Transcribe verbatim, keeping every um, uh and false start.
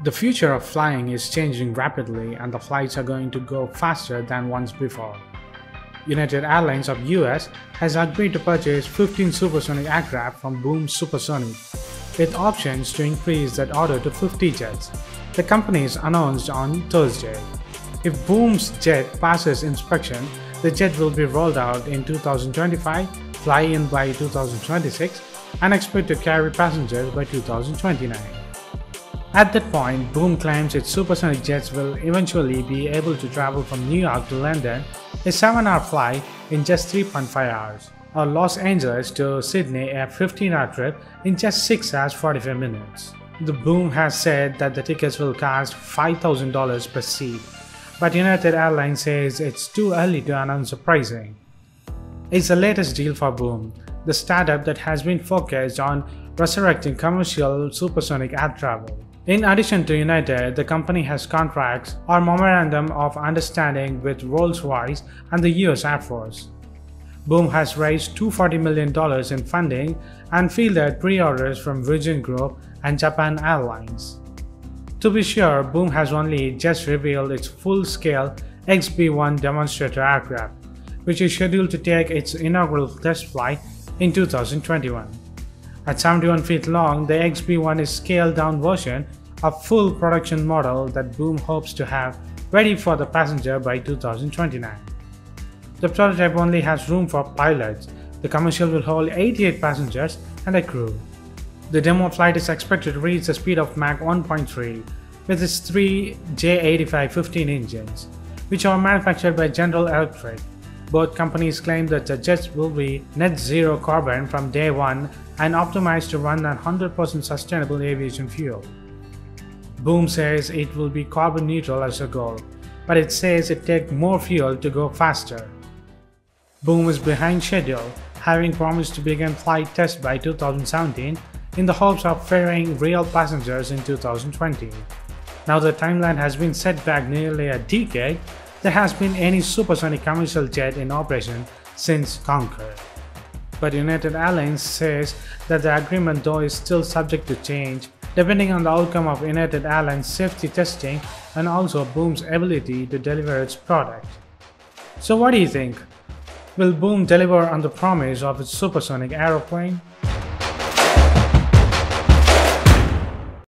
The future of flying is changing rapidly and the flights are going to go faster than once before. United Airlines of U S has agreed to purchase fifteen supersonic aircraft from Boom Supersonic, with options to increase that order to fifty jets. The companies announced on Thursday. If Boom's jet passes inspection, the jet will be rolled out in two thousand twenty-five, fly in by two thousand twenty-six, and expect to carry passengers by two thousand twenty-nine. At that point, Boom claims its supersonic jets will eventually be able to travel from New York to London, a seven hour flight, in just three point five hours, or Los Angeles to Sydney, a fifteen hour trip, in just six hours forty-five minutes. The Boom has said that the tickets will cost five thousand dollars per seat, but United Airlines says it's too early to announce the pricing. It's the latest deal for Boom, the startup that has been focused on resurrecting commercial supersonic air travel. In addition to United, the company has contracts or memorandum of understanding with Rolls-Royce and the U S Air Force. Boom has raised two hundred forty million dollars in funding and fielded pre-orders from Virgin Group and Japan Airlines. To be sure, Boom has only just revealed its full-scale X B one demonstrator aircraft, which is scheduled to take its inaugural test flight in two thousand twenty-one. At seventy-one feet long, the X B one is a scaled-down version of full production model that Boom hopes to have ready for the passenger by two thousand twenty-nine. The prototype only has room for pilots. The commercial will hold eighty-eight passengers and a crew. The demo flight is expected to reach the speed of Mach one point three with its three J eighty-five fifteen engines, which are manufactured by General Electric. Both companies claim that the jets will be net zero carbon from day one and optimized to run on one hundred percent sustainable aviation fuel. Boom says it will be carbon neutral as a goal, but it says it takes more fuel to go faster. Boom is behind schedule, having promised to begin flight tests by two thousand seventeen in the hopes of ferrying real passengers in two thousand twenty. Now the timeline has been set back nearly a decade. There has been any supersonic commercial jet in operation since Concorde. But United Airlines says that the agreement though is still subject to change, depending on the outcome of United Airlines safety testing and also Boom's ability to deliver its product. So what do you think? Will Boom deliver on the promise of its supersonic aeroplane?